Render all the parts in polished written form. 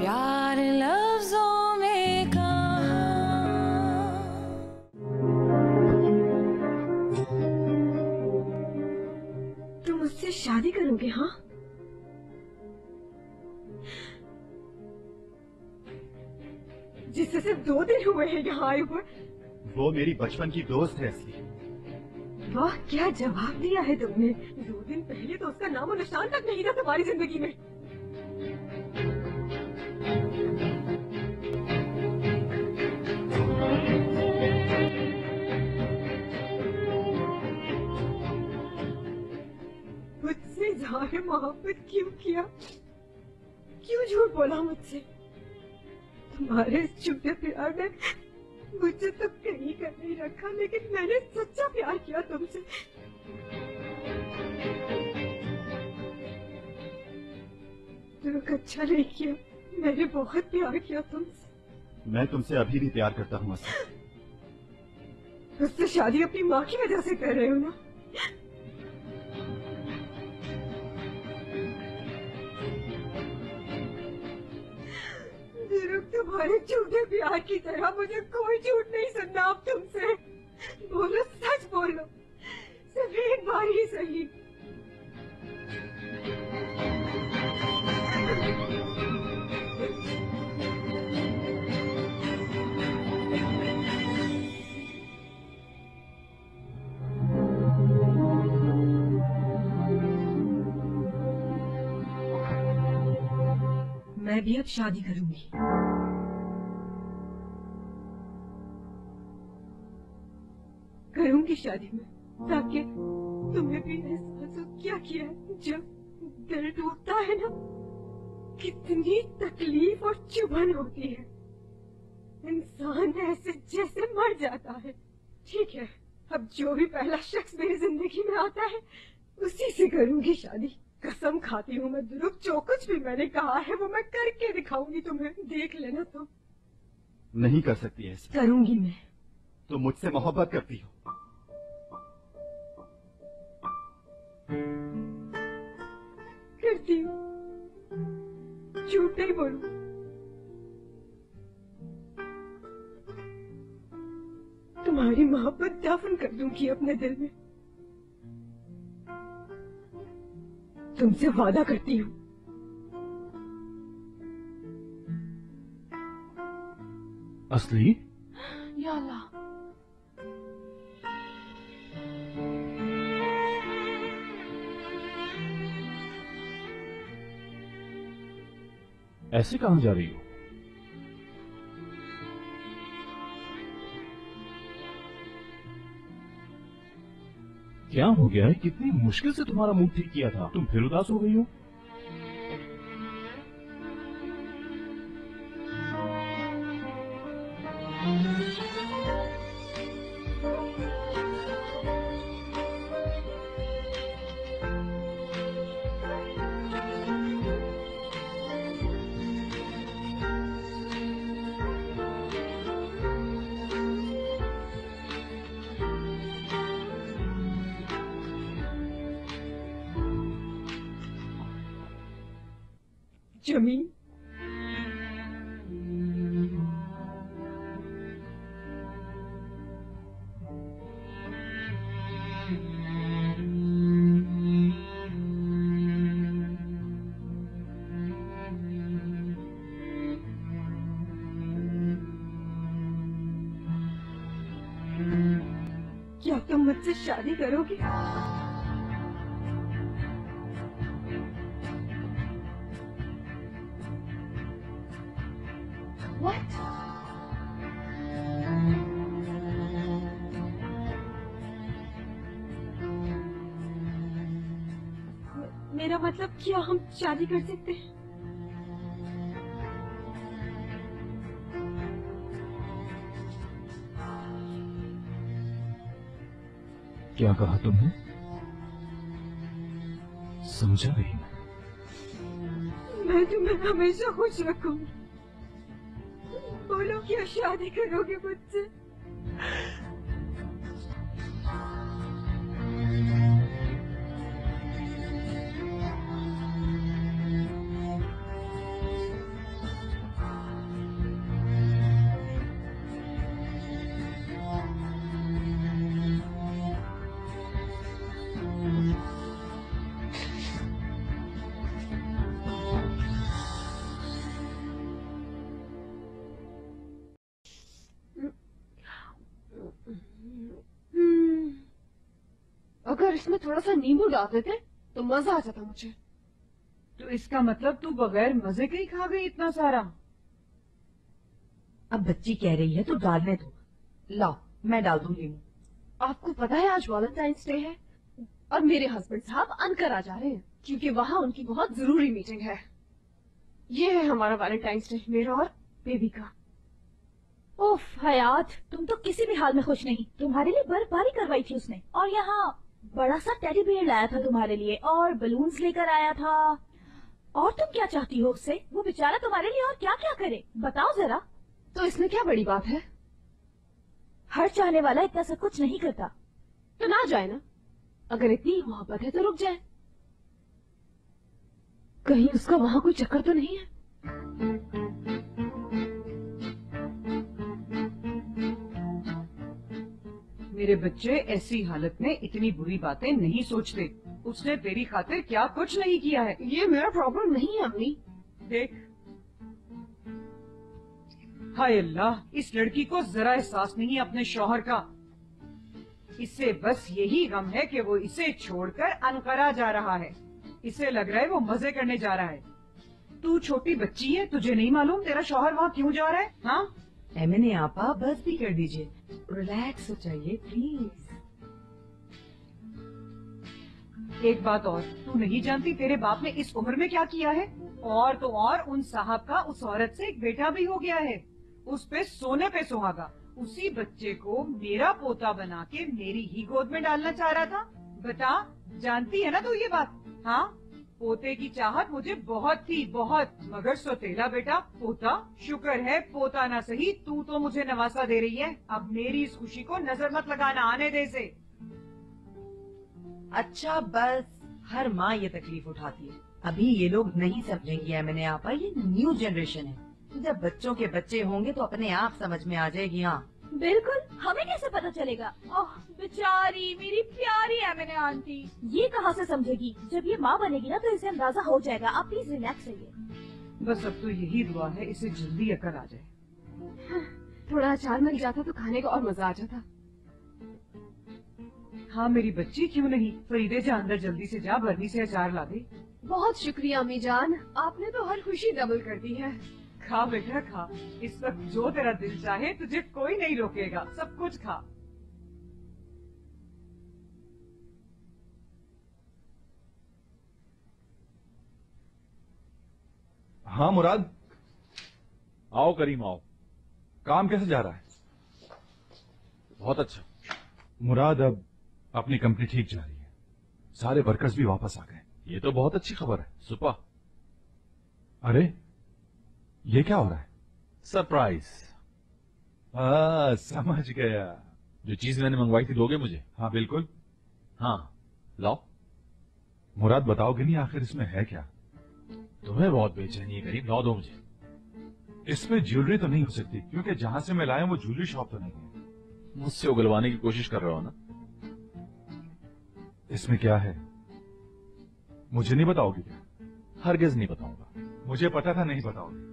प्यार लफ्जों में कहाँ। तुम मुझसे शादी करोगे? हाँ, जिससे सिर्फ 2 दिन हुए हैं यहाँ आए हुए। वो मेरी बचपन की दोस्त है असली। वाह, क्या जवाब दिया है तुमने। 2 दिन पहले तो उसका नामो निशान तक नहीं था तुम्हारी जिंदगी में। मुझसे इज़हार मोहब्बत क्यों किया? क्यों झूठ बोला मुझसे? तुम्हारे इस झूठे प्यार ने मुझे तो कहीं कर नहीं रखा, लेकिन मैंने सच्चा प्यार किया तुमसे। दुरुक अच्छा नहीं किया, मैंने बहुत प्यार किया तुमसे। मैं तुमसे अभी भी प्यार करता हूँ असली। उससे शादी अपनी माँ की वजह से कर रहे हो ना? तुम्हारे झूठे प्यार की तरह मुझे कोई झूठ नहीं सुनना अब तुमसे। बोलो, सच बोलो, सिर्फ एक बार ही सही। मैं भी अब शादी करूंगी। करूंगी शादी में, ताकि तुम्हें भी एहसास हो क्या किया है। जब दिल टूटता है ना, कितनी तकलीफ और चुभन होती है। इंसान ऐसे जैसे मर जाता है। ठीक है, अब जो भी पहला शख्स मेरी जिंदगी में आता है उसी से करूंगी शादी। कसम खाती हूँ मैं दुरुक, जो कुछ भी मैंने कहा है वो मैं करके दिखाऊंगी तुम्हें। देख लेना तुम। नहीं कर सकती ऐसा। करूंगी मैं। तुम मुझसे मोहब्बत करती हो। करती हूँ, झूठ नहीं बोलूं। तुम्हारी मोहब्बत दफन कर दूंगी अपने दिल में। तुमसे वादा करती हूँ। असली? या अल्लाह, ऐसे कहाँ जा रही हो? क्या हो गया है? कितनी मुश्किल से तुम्हारा मूड ठीक किया था, तुम फिर उदास हो गई हो। जमीन, क्या तुम मुझसे शादी करोगी? What? मेरा मतलब, क्या हम शादी कर सकते हैं? क्या कहा तुमने? समझा नहीं। मैं तुम्हें हमेशा खुश रखूंगी। बोलो, क्या शादी करोगे मुझसे? अगर इसमें थोड़ा सा नींबू डाल देते तो मजा आ जाता मुझे। तो इसका मतलब तू बगैर मजे के ही खा गई इतना सारा? अब बच्ची कह रही है तो डालने दो। लाओ मैं डाल दूंगी नींबू। आपको पता है आज वैलेंटाइंस डे है और मेरे हस्बैंड साहब अनकरा जा रहे हैं क्योंकि वहाँ उनकी बहुत जरूरी मीटिंग है। ये है हमारा वैलेंटाइंस डे, मेरा और बेबी का। ओफ हयात, तुम तो किसी भी हाल में खुश नहीं। तुम्हारे लिए बर्फबारी करवाई थी उसने और यहाँ बड़ा सा टेडी बेयर लाया था तुम्हारे लिए और बलून्स लेकर आया था। और तुम क्या चाहती हो उससे? वो बेचारा तुम्हारे लिए और क्या क्या करे बताओ जरा। तो इसमें क्या बड़ी बात है? हर चाहने वाला इतना सब कुछ नहीं करता। तो ना जाए ना, अगर इतनी मोहब्बत है तो रुक जाए। कहीं उसका वहाँ कोई चक्कर तो नहीं है? मेरे बच्चे ऐसी हालत में इतनी बुरी बातें नहीं सोचते। उसने तेरी खातिर क्या कुछ नहीं किया है। ये मेरा प्रॉब्लम नहीं है अम्मी। देख, हाय अल्लाह, इस लड़की को जरा एहसास नहीं है अपने शौहर का। इसे बस यही गम है कि वो इसे छोड़कर अनकरा जा रहा है। इसे लग रहा है वो मजे करने जा रहा है। तू छोटी बच्ची है, तुझे नहीं मालूम तेरा शौहर वहाँ क्यों जा रहा है? हाँ एमएनए आपा बस भी कर दीजिए, रिलैक्स हो जाइए प्लीज। एक बात और, तू नहीं जानती तेरे बाप ने इस उम्र में क्या किया है? और तो और उन साहब का उस औरत से एक बेटा भी हो गया है। उस पे सोने पे सुहागा। उसी बच्चे को मेरा पोता बना के मेरी ही गोद में डालना चाह रहा था। बता, जानती है ना तू ये बात? हाँ, पोते की चाहत मुझे बहुत थी, बहुत, मगर सोतेला बेटा पोता। शुक्र है पोता ना सही, तू तो मुझे नवासा दे रही है। अब मेरी इस खुशी को नजर मत लगाना, आने दे से। अच्छा बस, हर माँ ये तकलीफ उठाती है। अभी ये लोग नहीं समझेंगे एमएनए आपा, ये न्यू जनरेशन है। जब बच्चों के बच्चे होंगे तो अपने आप समझ में आ जाएगी। हाँ बिल्कुल, हमें कैसे पता चलेगा? ओह बेचारी मेरी प्यारी एमएनए आंटी, ये कहाँ से समझेगी? जब ये माँ बनेगी ना तो इसे अंदाजा हो जाएगा। आप प्लीज रिलैक्स रहिए। बस अब तो यही दुआ है इसे जल्दी अकल आ जाए। थोड़ा अचार मिल जाता तो खाने का और मजा आ जाता। हाँ मेरी बच्ची, क्यों नहीं? फरीदे जा अंदर, जल्दी से जा, बर्नी से अचार ला दे। बहुत शुक्रिया अम्मी जान, आपने तो हर खुशी डबल कर दी है। खा बेटा खा, इस वक्त जो तेरा दिल चाहे तुझे कोई नहीं रोकेगा, सब कुछ खा। हाँ मुराद, आओ करीम आओ। काम कैसे जा रहा है? बहुत अच्छा। मुराद, अब अपनी कंपनी ठीक जा रही है। सारे वर्कर्स भी वापस आ गए। ये तो बहुत अच्छी खबर है। सुपा। अरे ये क्या हो रहा है? सरप्राइज। समझ गया। जो चीज मैंने मंगवाई थी दोगे मुझे? हाँ बिल्कुल। हाँ लाओ। मुराद बताओगे नहीं आखिर इसमें है क्या? तुम्हें बहुत बेचैनी है करीम, लाओ दो मुझे। इसमें ज्वेलरी तो नहीं हो सकती क्योंकि जहां से मैं लाया वो ज्वेलरी शॉप तो नहीं है। मुझसे उगलवाने की कोशिश कर रहे हो ना? इसमें क्या है मुझे नहीं बताओगे क्या? हरगिज नहीं बताऊंगा। मुझे पता था नहीं बताओगे।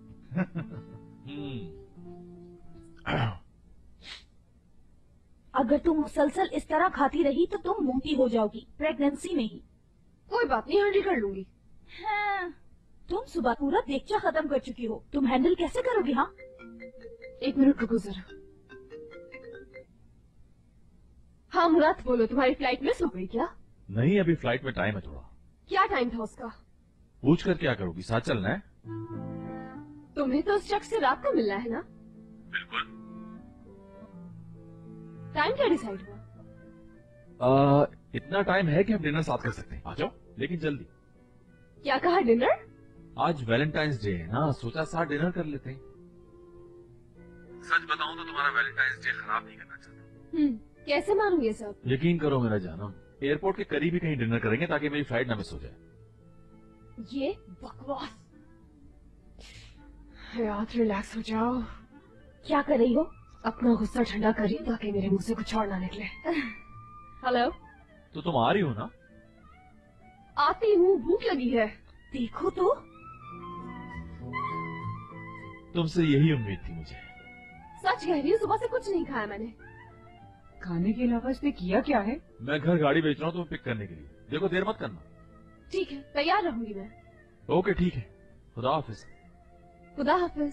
अगर तुम मुसलसल इस तरह खाती रही तो तुम मोटी हो जाओगी, प्रेगनेंसी में ही। कोई बात नहीं, हैंडल कर लूंगी। हाँ, तुम सुबह पूरा देगचा खत्म कर चुकी हो, तुम हैंडल कैसे करोगी? हाँ 1 मिनट रुको जरा। हाँ मुराद बोलो, तुम्हारी फ्लाइट मिस हो गई क्या? नहीं, अभी फ्लाइट में टाइम है थोड़ा। क्या टाइम था उसका? पूछ कर क्या करोगी? साथ चलना है? तुम्हें तो उस शख्स से रात को मिलना है ना? बिल्कुल। टाइम क्या डिसाइड हुआ? इतना टाइम है कि हम डिनर साथ कर सकते हैं। आ जाओ, लेकिन जल्दी। क्या कहा, डिनर? आज वैलेंटाइंस डे है ना, सोचा साथ डिनर कर लेते हैं। सच बताऊं तो तुम्हारा वैलेंटाइंस डे खराब नहीं करना चाहता। कैसे मानूं ये सब? यकीन करो मेरा जानम, एयरपोर्ट के करीब ही कहीं डिनर करेंगे ताकि मेरी फ्लाइट ना मिस हो जाए। ये बकवास। यार रिलैक्स हो जाओ। क्या कर रही हो? अपना गुस्सा ठंडा करिए ताकि मेरे मुंह से कुछ और ना निकले। हेलो, तो तुम आ रही हो ना? आती हूँ, भूख लगी है। देखो तो, तुमसे यही उम्मीद थी मुझे। सच कह रही हूँ, सुबह से कुछ नहीं खाया मैंने। खाने के अलावा इसने किया क्या है? मैं घर गाड़ी भेज रहा हूँ तुम्हें पिक करने के लिए। देखो देर मत करना। ठीक है, तैयार रहूंगी मैं। ओके ठीक है, खुदा हाफिज। खुदा हाफिज।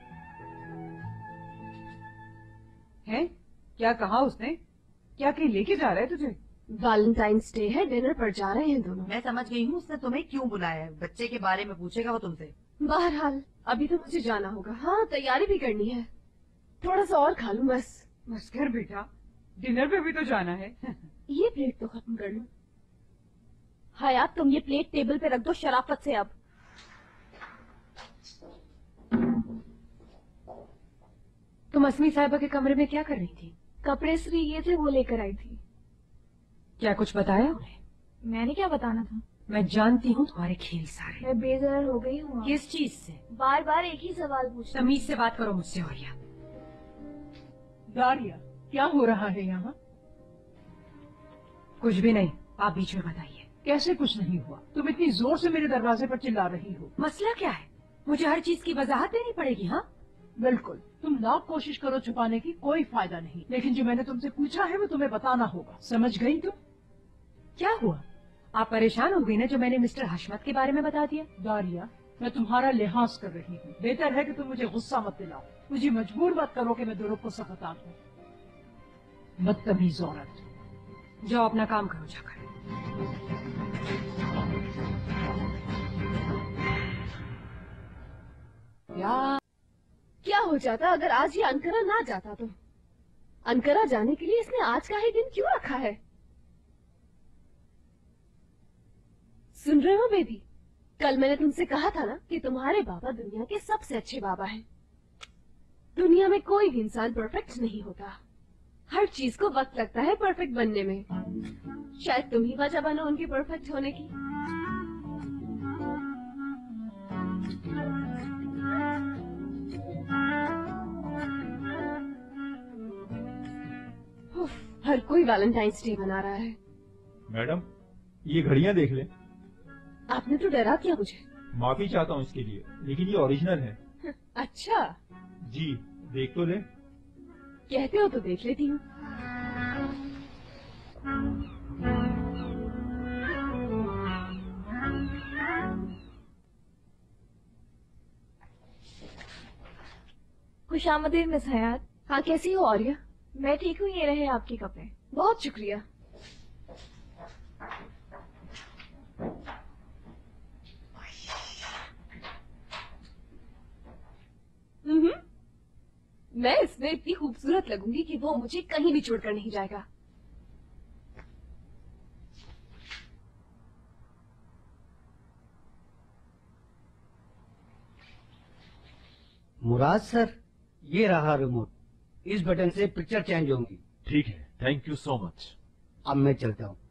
है क्या कहा उसने? क्या कहीं लेके जा रहा है तुझे? वैलेंटाइंस डे है, डिनर पर जा रहे हैं दोनों। मैं समझ गई हूँ उसने तुम्हें क्यों बुलाया है। बच्चे के बारे में पूछेगा वो तुमसे। बहरहाल अभी तो मुझे जाना होगा। हाँ, तैयारी भी करनी है। थोड़ा सा और खा लूं बस। बस कर बेटा, डिनर पे भी तो जाना है। ये प्लेट तो खत्म कर लूं। हयात तुम ये प्लेट टेबल पे रख दो शराफत से अब। तुम असमी साहिबा के कमरे में क्या कर रही थी? कपड़े इसलिए ये थे, वो लेकर आई थी। क्या कुछ बताया उन्हें? मैंने क्या बताना था? मैं जानती हूँ तुम्हारे खेल सारे। मैं बेजर हो गई हूँ। किस चीज से? बार बार एक ही सवाल पूछना। तमीज से बात करो मुझसे। औरिया, दारिया, क्या हो रहा है यहाँ? कुछ भी नहीं, आप बीच में बताइए। कैसे कुछ नहीं हुआ? तुम इतनी जोर से मेरे दरवाजे पर चिल्ला रही हो। मसला क्या है? मुझे हर चीज की वजाहत देनी पड़ेगी। हाँ बिल्कुल, तुम लाख कोशिश करो छुपाने की, कोई फायदा नहीं। लेकिन जो मैंने तुमसे पूछा है वो तुम्हें बताना होगा। समझ गई तुम? क्या हुआ? आप परेशान हो गई ना जो मैंने मिस्टर हशमत के बारे में बता दिया? दारिया, मैं तुम्हारा लिहाज कर रही हूँ। बेहतर है कि तुम मुझे गुस्सा मत दिलाओ। मुझे मजबूर मत करो कि मैं दोनों को सब बता दूं। बदतमीज औरत। जाओ अपना काम करो जाकर। क्या हो जाता अगर आज ये अनकरा ना जाता तो? अनकरा जाने के लिए इसने आज का ही दिन क्यों रखा है? सुन रहे हो बेबी? कल मैंने तुमसे कहा था ना कि तुम्हारे बाबा दुनिया के सबसे अच्छे बाबा हैं। दुनिया में कोई भी इंसान परफेक्ट नहीं होता। हर चीज को वक्त लगता है परफेक्ट बनने में। शायद तुम ही वजह बनो उनके परफेक्ट होने की। हर कोई वैलेंटाइंस डे मना रहा है। मैडम, ये घड़ियां देख ले। आपने तो डरा दिया मुझे। माफी चाहता हूँ इसके लिए, लेकिन ये ओरिजिनल है। अच्छा, जी, देख तो ले। कहते हो तो देख लेती हूँ। खुशामदीद मिस हयात। हाँ, कैसी हो औरिया? मैं ठीक हूँ, ये रहे आपके कपड़े। बहुत शुक्रिया। मैं इसमें इतनी खूबसूरत लगूंगी कि वो मुझे कहीं भी छोड़कर नहीं जाएगा। मुराद सर, ये रहा रिमोट। इस बटन से पिक्चर चेंज होंगी। ठीक है, थैंक यू सो मच। अब मैं चलता हूँ।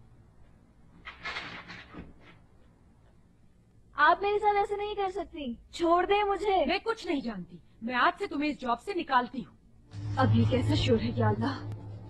आप मेरे साथ ऐसे नहीं कर सकती। छोड़ दे मुझे। मैं कुछ नहीं जानती। मैं आज से तुम्हें इस जॉब से निकालती हूँ। अब ये कैसा शोर है या अल्लाह।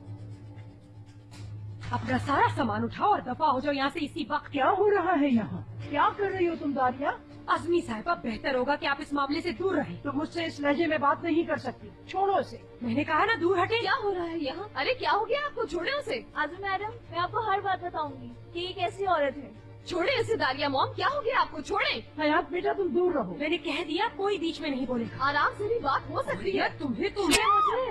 अपना सारा सामान उठाओ और दफा हो जाओ यहाँ से इसी वक्त। क्या हो रहा है यहाँ? क्या कर रही हो तुम दारिया? अज़मी साहिबा, बेहतर होगा कि आप इस मामले से दूर रहें। तुम मुझसे इस लहजे में बात नहीं कर सकती। छोड़ो उसे। मैंने कहा ना दूर हटे। क्या हो रहा है यहाँ? अरे क्या हो गया आपको? छोड़े उसे। आजम मैडम, मैं आपको हर बात बताऊंगी कि ये कैसी औरत है। छोड़े इसे दारिया मॉम, क्या हो गया आपको? छोड़े। हयात बेटा, तुम दूर रहो। मैंने कह दिया कोई बीच में नहीं बोलेगा। आराम से भी बात हो सकती है। तुम्हें मुझे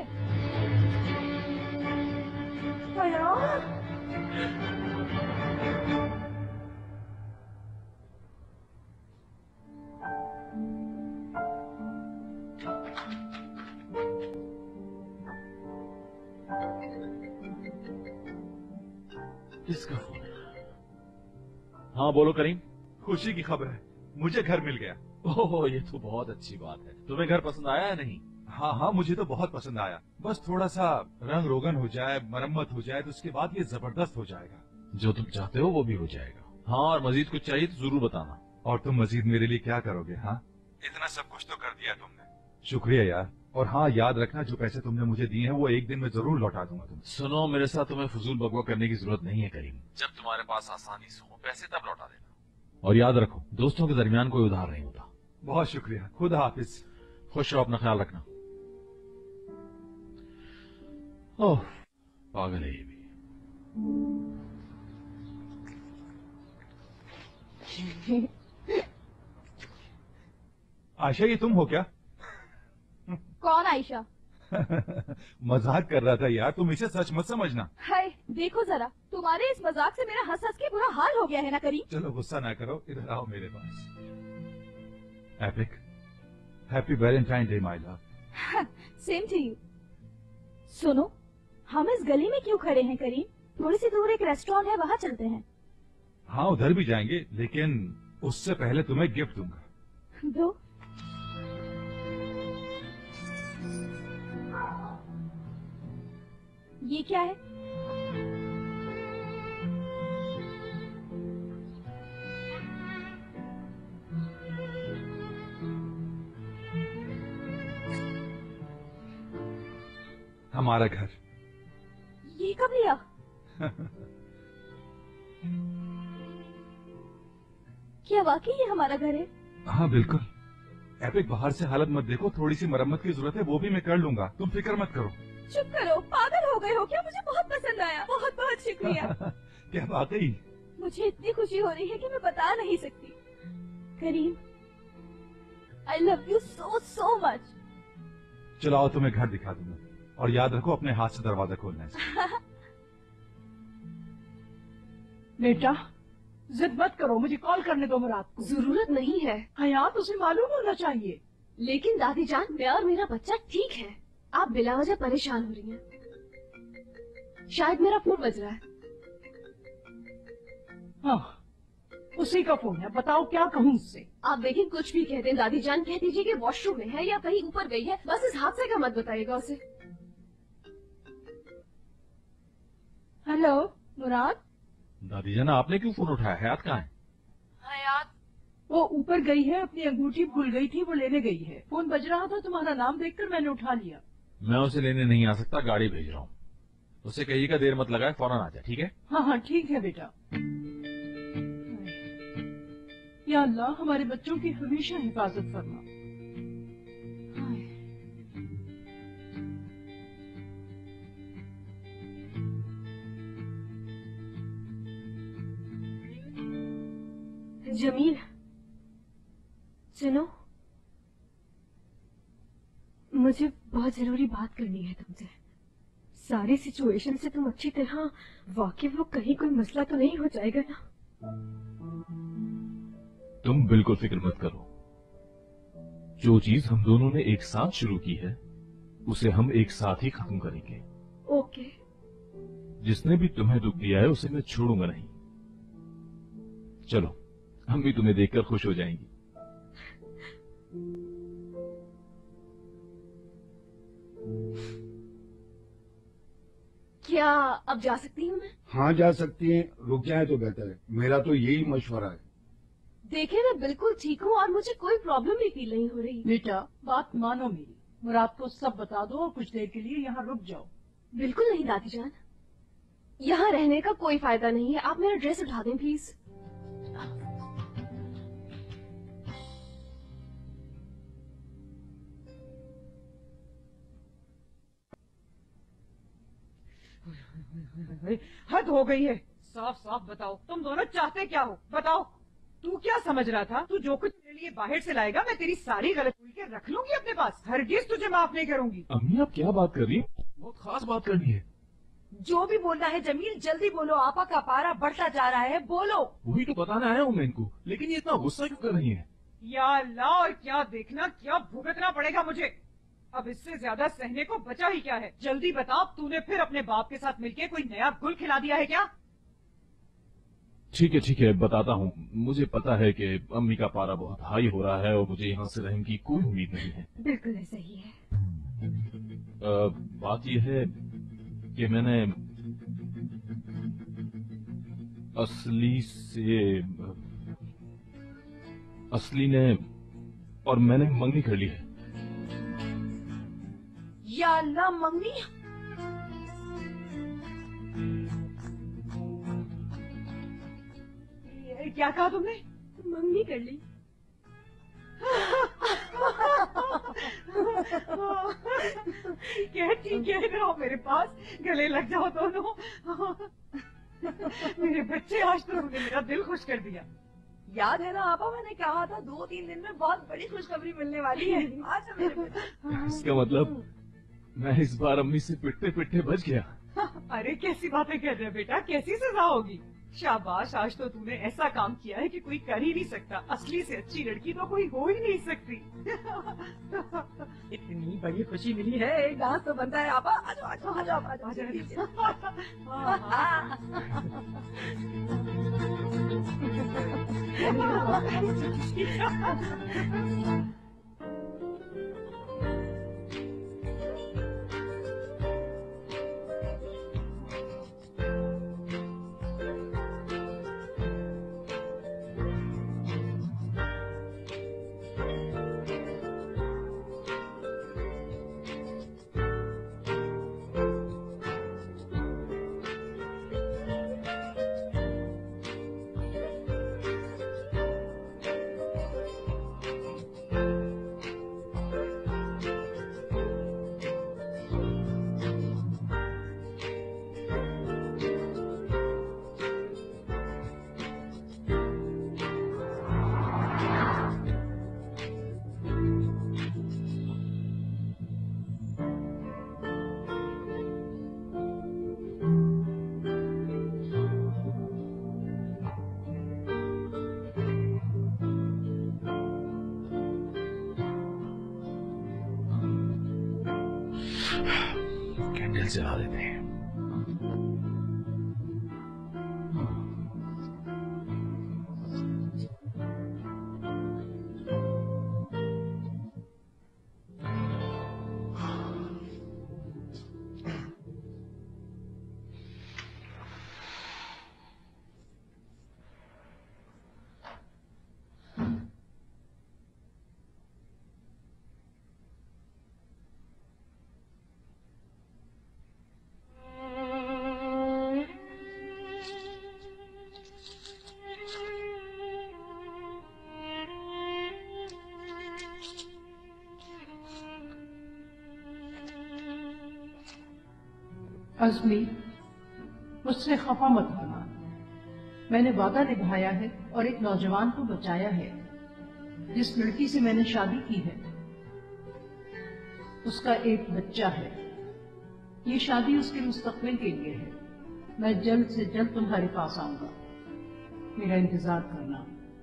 किसका फोन है? हाँ बोलो करीम। खुशी की खबर है, मुझे घर मिल गया। ओह, ये तो बहुत अच्छी बात है। तुम्हें घर पसंद आया या नहीं? हाँ हाँ, मुझे तो बहुत पसंद आया। बस थोड़ा सा रंग रोगन हो जाए, मरम्मत हो जाए तो उसके बाद ये जबरदस्त हो जाएगा। जो तुम चाहते हो वो भी हो जाएगा। हाँ, और मजीद कुछ चाहिए तो जरूर बताना। और तुम मजीद मेरे लिए क्या करोगे? हाँ, इतना सब कुछ तो कर दिया तुमने। शुक्रिया यार। और हाँ, याद रखना जो पैसे तुमने मुझे दिए हैं वो एक दिन में जरूर लौटा दूंगा तुम्हें। सुनो, मेरे साथ तुम्हें फजूल बकवा करने की जरूरत नहीं है करीम। जब तुम्हारे पास आसानी से हो पैसे तब लौटा देना। और याद रखो, दोस्तों के दरमियान कोई उधार नहीं होता। बहुत शुक्रिया। खुदा हाफिज। खुश रहो, अपना ख्याल रखना। ओह, पागल है ये भी। आशा, ये तुम हो क्या? कौन आयशा? मजाक कर रहा था यार, तुम इसे सच मत समझना। हाय देखो जरा, तुम्हारे इस मजाक से मेरा हंस हंस के बुरा हाल हो गया है ना करीम। चलो गुस्सा ना करो, इधर आओ मेरे पास। Epic, happy valentine day my love. Same to you. सुनो, हम इस गली में क्यों खड़े हैं करीम? थोड़ी सी दूर एक रेस्टोरेंट है, वहाँ चलते हैं। हाँ उधर भी जाएंगे, लेकिन उससे पहले तुम्हें गिफ्ट दूंगा। दो। ये क्या है? हमारा घर। ये कब लिया? क्या वाकई ये हमारा घर है? हाँ बिल्कुल। एपिक, बाहर से हालत मत देखो, थोड़ी सी मरम्मत की जरूरत है, वो भी मैं कर लूंगा, तुम फिक्र मत करो। चुप करो, पागल हो गए हो क्या? मुझे बहुत पसंद आया, बहुत बहुत शुक्रिया। क्या वाकई? मुझे इतनी खुशी हो रही है कि मैं बता नहीं सकती। Karim, I love you so so much. चलो आओ, तुम्हें घर दिखा दूंगा, और याद रखो अपने हाथ से दरवाजा खोलना है। बेटा जिद मत करो, मुझे कॉल करने दो मुराद को। जरूरत नहीं है। हयात, उसे मालूम होना चाहिए। लेकिन दादी जान, मैं और मेरा बच्चा ठीक है। आप बिला वजह परेशान हो रही हैं। शायद मेरा फोन बज रहा है। हाँ, उसी का फोन है। बताओ क्या कहूँ उससे? आप देखिए, कुछ भी कह दें दादी जान, कह दीजिए कि वॉशरूम में है या कहीं ऊपर गई है, बस इस हादसे का मत बताइएगा उसे। हेलो मुराद। दादी जान, आपने क्यों फोन उठाया? हयात कहाँ है? हयात वो ऊपर गई है, अपनी अंगूठी भूल गई थी, वो लेने गई है। फोन बज रहा था, तुम्हारा नाम देखकर मैंने उठा लिया। मैं उसे लेने नहीं आ सकता, गाड़ी भेज रहा हूँ। उसे कहिएगा देर मत लगाए, फौरन आ जाए, ठीक है? हाँ हाँ ठीक है बेटा। या अल्लाह, हमारे बच्चों की हमेशा हिफाजत फरमा। जमील, सुनो, मुझे बहुत जरूरी बात करनी है तुमसे। सारी सिचुएशन से तुम अच्छी तरह वाकिफ हो, कहीं कोई मसला तो नहीं हो जाएगा ना? तुम बिल्कुल फिक्र मत करो। जो चीज हम दोनों ने एक साथ शुरू की है, उसे हम एक साथ ही खत्म करेंगे। ओके। जिसने भी तुम्हें दुख दिया है उसे मैं छोड़ूंगा नहीं। चलो, हम भी तुम्हें देखकर खुश हो जाएंगी। क्या अब जा सकती हूँ मैं? हाँ जा सकती हैं, रुक जाए तो बेहतर है। मेरा तो यही मशवरा है। देखिए, मैं बिल्कुल ठीक हूँ और मुझे कोई प्रॉब्लम भी फील नहीं हो रही। बेटा बात मानो मेरी, मुराद को सब बता दो और कुछ देर के लिए यहाँ रुक जाओ। बिल्कुल नहीं दादी जान, यहाँ रहने का कोई फायदा नहीं है। आप मेरा ड्रेस उठा दें प्लीज। हद हो गई है। साफ साफ बताओ, तुम दोनों चाहते क्या हो? बताओ। तू क्या समझ रहा था? तू जो कुछ मेरे लिए बाहर से लाएगा, मैं तेरी सारी गलत खुल के रख लूंगी अपने पास। हरगिज तुझे माफ नहीं करूंगी। अम्मी, आप क्या बात कर रही हैं? बहुत खास बात करनी है। जो भी बोलना है जमील जल्दी बोलो, आपा का पारा बढ़ता जा रहा है, बोलो। वही तो बताना आया हूँ मैं इनको, लेकिन ये इतना गुस्सा क्यों कर रही है? या अल्लाह, और क्या देखना, क्या भुगतना पड़ेगा मुझे। अब इससे ज्यादा सहने को बचा ही क्या है? जल्दी बता, तूने फिर अपने बाप के साथ मिलके कोई नया गुल खिला दिया है क्या? ठीक है, बताता हूँ। मुझे पता है कि अम्मी का पारा बहुत हाई हो रहा है और मुझे यहाँ से रहने की कोई उम्मीद नहीं है। बिल्कुल ऐसा ही है। बात यह है कि मैंने असली ने और मैंने मंगनी कर ली है। या अल्लाह, मंगनी? क्या कहा तुमने? मंगनी कर ली। कहती ठीक है, इधर आओ मेरे पास, गले लग जाओ दोनों। मेरे बच्चे, आज तो तुमने मेरा दिल खुश कर दिया। याद है ना आपा, मैंने कहा था 2-3 दिन में बहुत बड़ी खुशखबरी मिलने वाली है। अच्छा मेरे बच्चे। इसका मतलब मैं इस बार अम्मी से पिटते पिटते बच गया। अरे कैसी बातें कर रहे हो बेटा, कैसी सजा होगी? शाबाश, आज तो तूने ऐसा काम किया है कि कोई कर ही नहीं सकता। असली से अच्छी लड़की तो कोई हो ही नहीं सकती। इतनी बड़ी खुशी मिली है, एक डांस तो बनता है। आपा आ जाओ, आ जाओ, आ जाओ, आ जाओ, कैंडल जला देते हैं। अज़मी, मुझसे खफा मत होना। मैंने वादा निभाया है और एक नौजवान को बचाया है। जिस लड़की से मैंने शादी की है उसका एक बच्चा है। ये शादी उसके मुस्तकबिल के लिए है। मैं जल्द से जल्द तुम्हारे पास आऊंगा, मेरा इंतजार करना।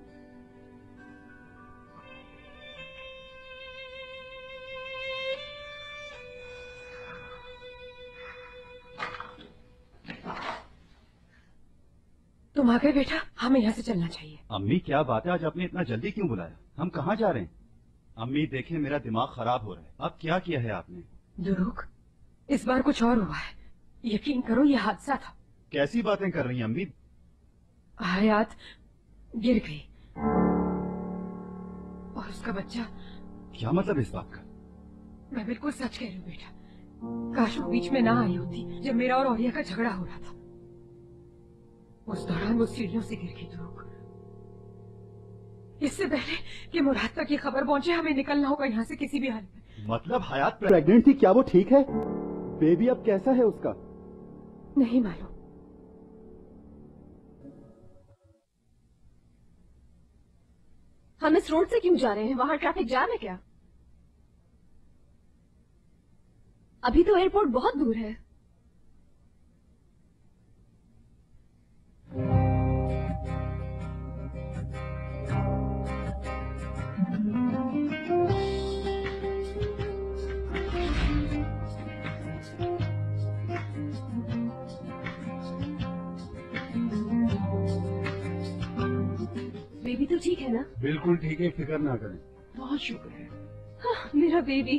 तुम आ गए बेटा, हमें यहाँ से चलना चाहिए। अम्मी क्या बात है, आज आपने इतना जल्दी क्यों बुलाया? हम कहाँ जा रहे हैं? अम्मी देखें, मेरा दिमाग खराब हो रहा है। अब क्या किया है आपने? दुरुक, इस बार कुछ और हुआ है। यकीन करो, ये हादसा था। कैसी बातें कर रही हैं अम्मी? हयात गिर गई और उसका बच्चा। क्या मतलब इस बात का? मैं बिल्कुल सच कह रही हूँ बेटा। काश वो बीच में ना आई होती जब मेरा और औरिया का झगड़ा हो रहा था। उस दौरान वो सीढ़ियों से गिर गई। दुरुक, इससे पहले कि मुराद तक ये खबर पहुंचे, हमें निकलना होगा यहाँ से किसी भी हाल में। मतलब हयात प्रेग्नेंट थी? क्या वो ठीक है? बेबी अब कैसा है उसका? नहीं मालूम। हम इस रोड से क्यों जा रहे हैं? वहाँ ट्रैफिक जाम है क्या? अभी तो एयरपोर्ट बहुत दूर है। बेबी तो ठीक है ना? बिल्कुल ठीक है, फिक्र ना करें। बहुत शुक्र है। हाँ, मेरा बेबी।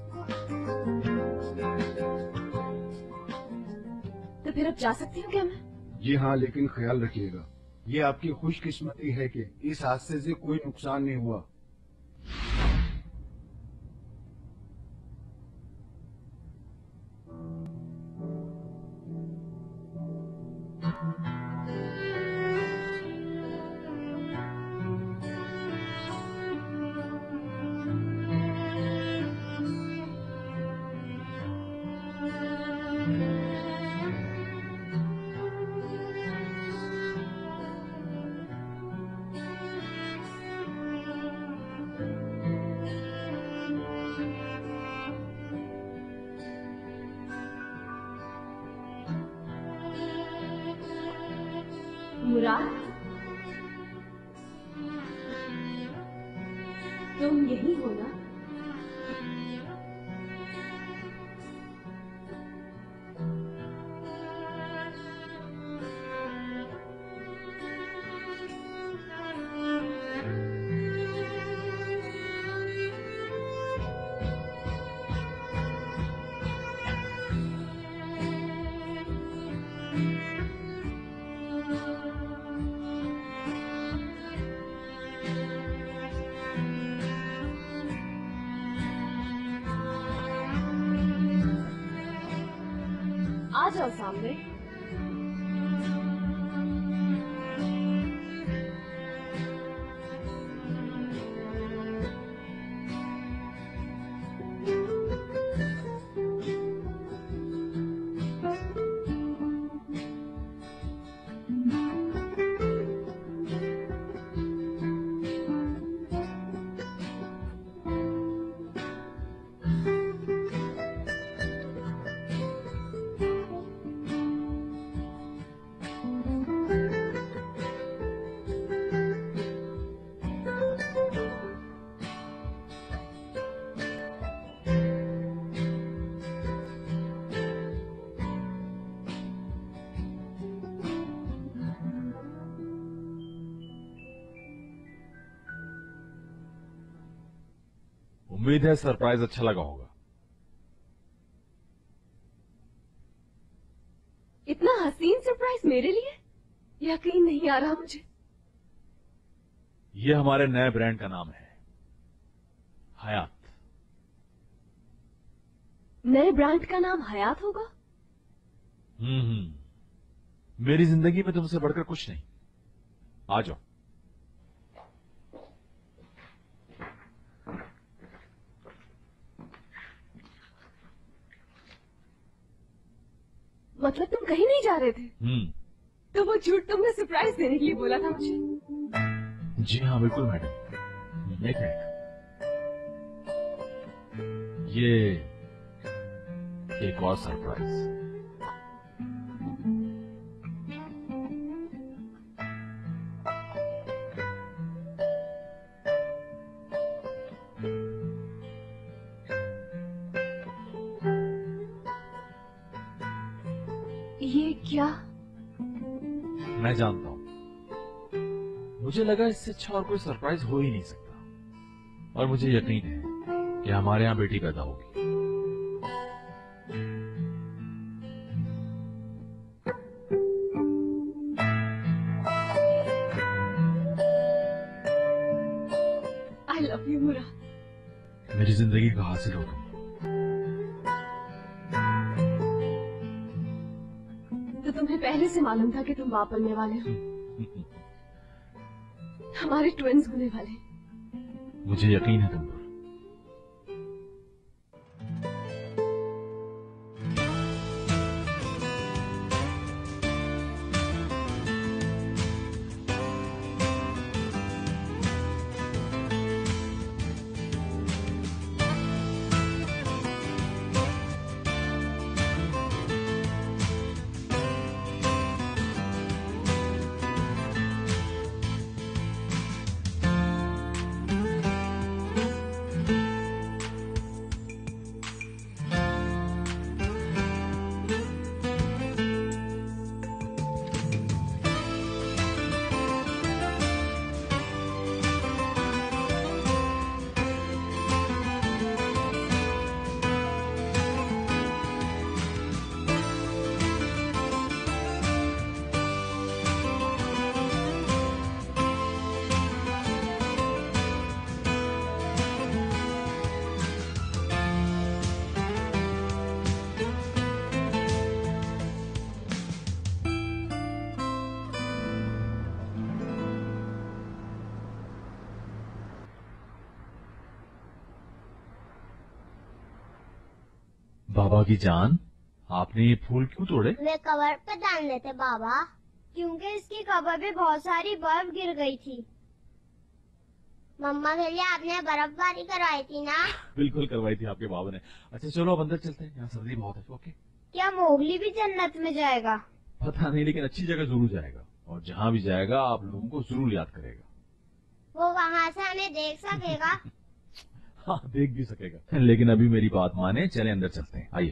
तो फिर अब जा सकती हूँ क्या मैं? जी हाँ, लेकिन ख्याल रखिएगा, ये आपकी खुशकिस्मती है कि इस हादसे से कोई नुकसान नहीं हुआ। मुराद, तुम यही हो ना? आ जाओ सामने। उम्मीद है सरप्राइज अच्छा लगा होगा। इतना हसीन सरप्राइज मेरे लिए? यकीन नहीं आ रहा मुझे। ये हमारे नए ब्रांड का नाम है, हयात। नए ब्रांड का नाम हयात होगा? मेरी जिंदगी में तुमसे बढ़कर कुछ नहीं। आ जाओ। मतलब तुम कहीं नहीं जा रहे थे? तो वो झूठ तुमने सरप्राइज देने के लिए बोला था मुझे? जी हाँ बिल्कुल मैडम। एक मिनट, ये एक और सरप्राइज। ये क्या? मैं जानता हूं, मुझे लगा इससे अच्छा और कोई सरप्राइज हो ही नहीं सकता, और मुझे यकीन है कि हमारे यहाँ बेटी पैदा होगी। I love you Murad. मेरी जिंदगी का हासिल हो तुम। तो तुम्हें पहले से मालूम था कि तुम बाप बनने वाले हो? हमारे ट्विंस होने वाले। मुझे यकीन है तुम पर। बाबा की जान, आपने ये फूल क्यों तोड़े? वे कवर पे डाल लेते बाबा, क्योंकि इसकी कवर पे बहुत सारी बर्फ गिर गई थी। मम्मा के लिए आपने बर्फबारी करवाई थी ना? बिल्कुल करवाई थी आपके बाबा ने। अच्छा चलो अब अंदर चलते हैं, यहाँ सर्दी बहुत है। ओके। क्या मोगली भी जन्नत में जाएगा? पता नहीं, लेकिन अच्छी जगह जरूर जाएगा। और जहाँ भी जाएगा आप लोगों को जरूर याद करेगा। वो वहाँ से हमें देख सकेगा? हाँ, देख भी सकेगा। लेकिन अभी मेरी बात माने, चले अंदर चलते हैं, आइए।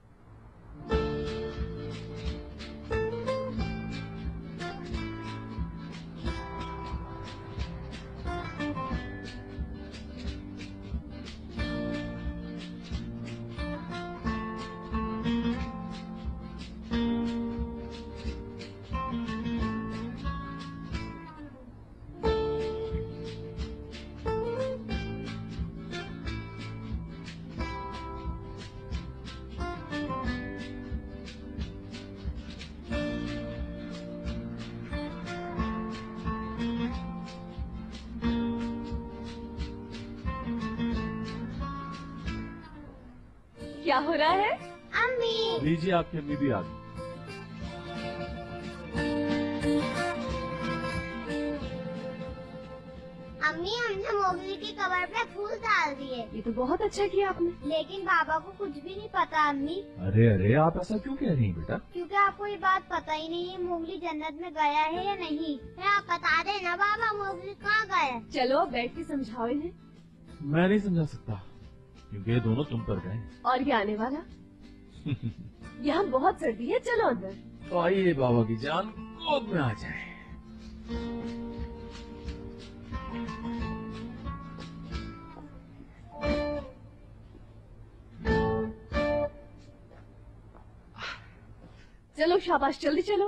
क्या हो रहा है? अम्मी। लीजिए, आपकी अम्मी भी आ गई। अम्मी, हमने मोगली की कबर पे फूल डाल दिए। ये तो बहुत अच्छा किया आपने। लेकिन पापा को कुछ भी नहीं पता अम्मी। अरे अरे, आप ऐसा क्यों कह रही हैं बेटा? क्योंकि आपको ये बात पता ही नहीं है मोगली जन्नत में गया है या नहीं। आप बता देना बाबा, मोगली कहाँ गया? चलो बैठ के समझाओ इन्हें। मैं नहीं समझा सकता, क्योंकि ये दोनों तुम पर गए। और ये आने वाला? यहाँ बहुत सर्दी है, चलो अंदर। तो आइए बाबा की जान गोद में आ जाए। चलो शाबाश, जल्दी चलो।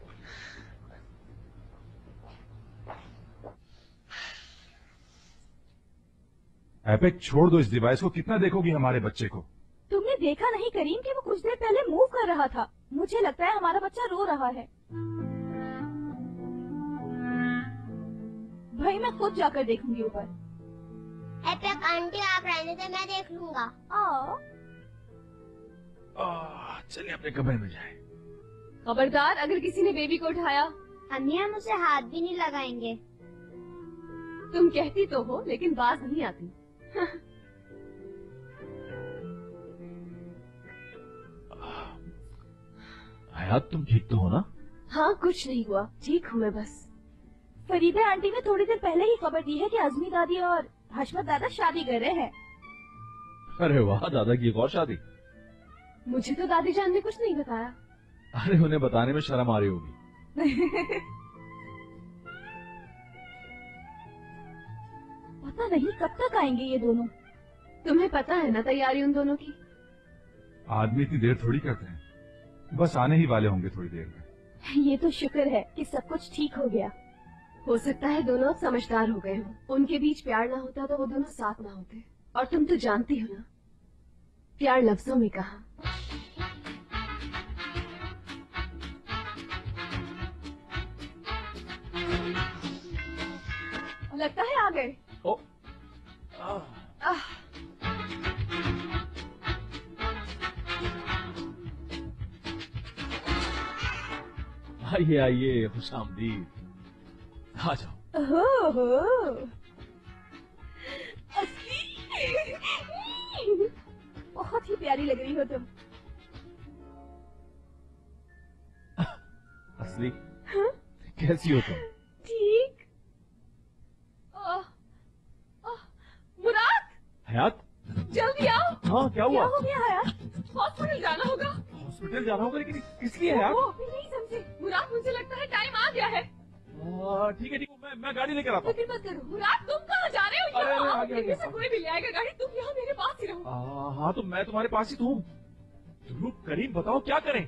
एपिक, छोड़ दो इस डिवाइस को। कितना देखोगी हमारे बच्चे को? तुमने देखा नहीं करीम कि वो कुछ देर पहले मूव कर रहा था? मुझे लगता है हमारा बच्चा रो रहा है। भाई मैं खुद जाकर देखूंगी ऊपर। एपिक आंटी, आप रहने से मैं देख लूंगा। चलिए अपने कमरे में जाए। खबरदार, अगर किसी ने बेबी को उठाया। अम्मी, हम उसे हाथ भी नहीं लगाएंगे। तुम कहती तो हो, लेकिन बाज नहीं आती। हयात, तुम ठीक तो हो ना? हाँ, कुछ नहीं हुआ, ठीक हूँ मैं बस। फरीदा आंटी ने थोड़ी देर पहले ही खबर दी है कि आजमी दादी और हशमत दादा शादी कर रहे हैं। अरे वाह, दादा की एक और शादी। मुझे तो दादी जान ने कुछ नहीं बताया। अरे उन्हें बताने में शर्म आ रही होगी। पता नहीं कब तक आएंगे ये दोनों। तुम्हें पता है ना तैयारी उन दोनों की? आदमी इतनी देर थोड़ी करते हैं, बस आने ही वाले होंगे थोड़ी देर में। ये तो शुक्र है कि सब कुछ ठीक हो गया। हो सकता है दोनों अब समझदार हो गए हो। उनके बीच प्यार ना होता तो वो दोनों साथ ना होते। और तुम तो जानती हो ना, प्यार लफ्जों में कहा। लगता है आ गए। आइए आइए, खुशामदीद, आ जाओ। बहुत ही प्यारी लग रही हो तुम। असली, कैसी हो तुम? ठीक। मुराद, हयात, जल्दी आओ। हाँ, क्या हुआ? क्या हो गया हयात? हॉस्पिटल जाना होगा। हॉस्पिटल जाना होगा, लेकिन किस लिए हयात? वो अभी नहीं समझे। मुराद, मुझे लगता है टाइम आ गया है। ठीक है, मैं गाड़ी लेकर आता हूँ। फिक्र मत करो। मुराद, तुम कहाँ जा रहे हो? अरे, यहाँ आओ, आगे, इनमें आगे। से कोई भी ले आएगा गाड़ी। तुम यहाँ मेरे पास ही रहो। हाँ, तो मैं तुम्हारे पास ही तो हूँ। करीम, बताओ क्या करें?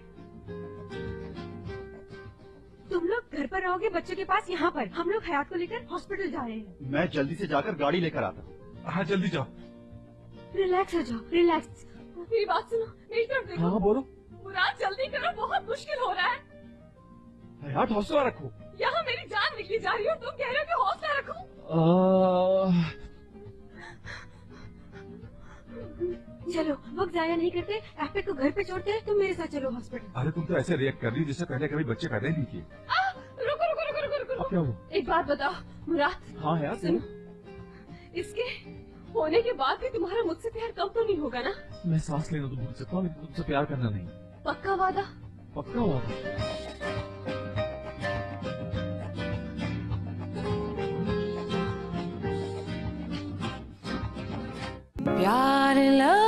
तुम लोग घर पर रहोगे बच्चों के पास? यहाँ पर हम लोग हयात को लेकर हॉस्पिटल जा रहे हैं। मैं जल्दी से जाकर गाड़ी लेकर आता हूँ। हाँ, जल्दी जाओ। रिलैक्स हो जाओ, रिलैक्स। मेरी बात सुनो, मेरी तरफ देखो। हाँ, बोलो। मुराद, जल्दी करो, बहुत मुश्किल हो रहा है। हयात, हौसला रखो। यहाँ मेरी जान निकली जा रही हो, तुम कह रहे हो कि हौसला रखो। चलो, वक्त जाया नहीं करते, एपिक को घर पे छोड़ते हैं। तुम मेरे साथ चलो हॉस्पिटल। अरे तुम तो ऐसे रिएक्ट कर रही जैसे पहले कभी बच्चे पैदा ही नहीं किए। रुको रुको रुको रुको रुको। अब क्या हुआ? एक बात बताओ मुराद। हाँ हयात, सुनो, इसके होने के बाद भी तुम्हारा मुझसे प्यार कम तो नहीं होगा ना? मैं सांस लेना तो भूल सकता हूँ, लेकिन तुमसे प्यार करना नहीं। पक्का वादा? पक्का वादा। प्यार लव